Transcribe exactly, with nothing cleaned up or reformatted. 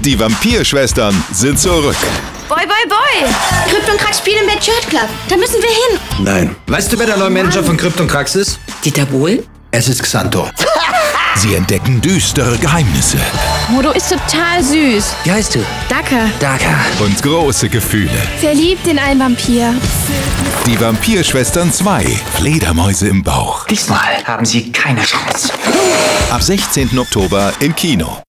Die Vampirschwestern sind zurück. Boy, boy, boy! Krypt und Krax spielen im Bad Shirt Club. Da müssen wir hin. Nein. Weißt du, wer der neue Manager von Krypt und Krax ist? Dieter Bohlen? Es ist Xanto. Sie entdecken düstere Geheimnisse. Modo ist total süß. Wie heißt du? Daka. Daka. Und große Gefühle. Verliebt in einen Vampir. Die Vampirschwestern zwei. Fledermäuse im Bauch. Diesmal haben Sie keine Chance. Ab sechzehnten Oktober im Kino.